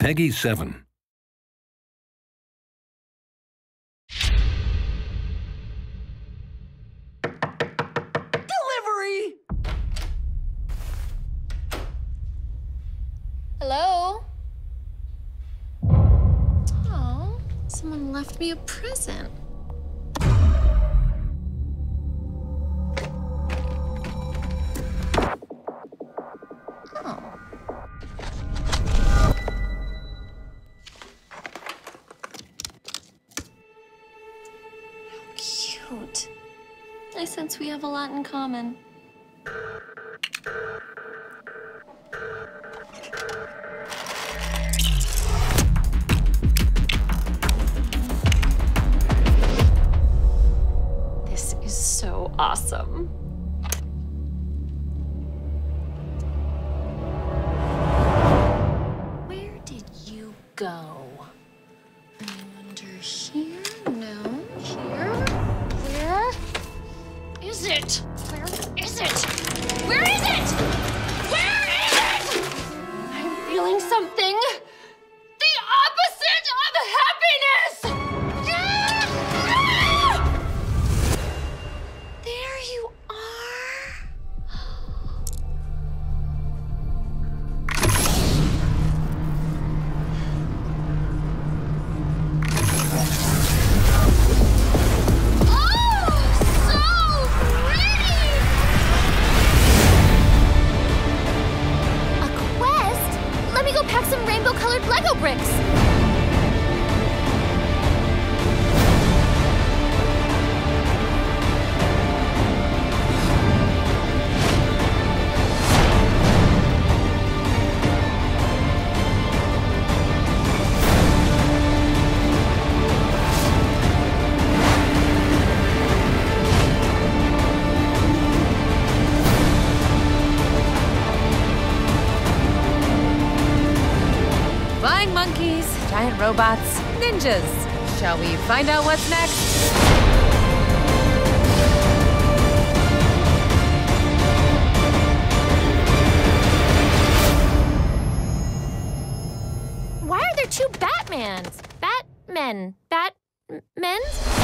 Peggy 7. Delivery! Hello? Oh, someone left me a present. Oh. How cute. I sense we have a lot in common. This is so awesome. Where did you go? I wonder here? No. Here? Where is it? Where is it? Where is it? Where is it? I'm feeling something. The opposite of happiness! Ah! There you are. Oh, so pretty! A quest? Let me go pack some rainbow-colored Lego bricks. Flying monkeys, giant robots, ninjas. Shall we find out what's next? Why are there two Batmans? Batmen? Batmen's?